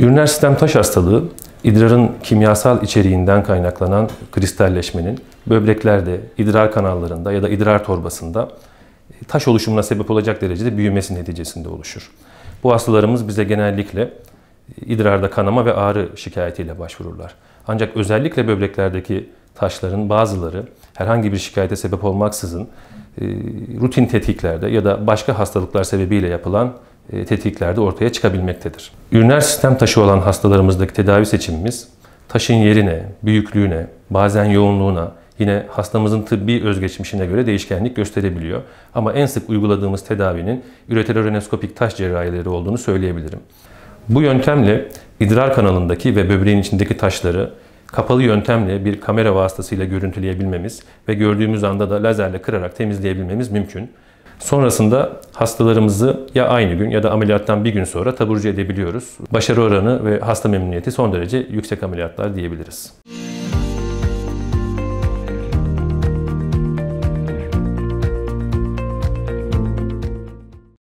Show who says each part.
Speaker 1: Üriner sistem taş hastalığı, idrarın kimyasal içeriğinden kaynaklanan kristalleşmenin böbreklerde, idrar kanallarında ya da idrar torbasında taş oluşumuna sebep olacak derecede büyümesi neticesinde oluşur. Bu hastalarımız bize genellikle idrarda kanama ve ağrı şikayetiyle başvururlar. Ancak özellikle böbreklerdeki taşların bazıları herhangi bir şikayete sebep olmaksızın rutin tetkiklerde ya da başka hastalıklar sebebiyle yapılan tetkiklerde ortaya çıkabilmektedir. Üriner sistem taşı olan hastalarımızdaki tedavi seçimimiz taşın yerine, büyüklüğüne, bazen yoğunluğuna, yine hastamızın tıbbi özgeçmişine göre değişkenlik gösterebiliyor. Ama en sık uyguladığımız tedavinin üreterorenoskopik taş cerrahileri olduğunu söyleyebilirim. Bu yöntemle idrar kanalındaki ve böbreğin içindeki taşları kapalı yöntemle bir kamera vasıtasıyla görüntüleyebilmemiz ve gördüğümüz anda da lazerle kırarak temizleyebilmemiz mümkün. Sonrasında hastalarımızı ya aynı gün ya da ameliyattan bir gün sonra taburcu edebiliyoruz. Başarı oranı ve hasta memnuniyeti son derece yüksek ameliyatlar diyebiliriz.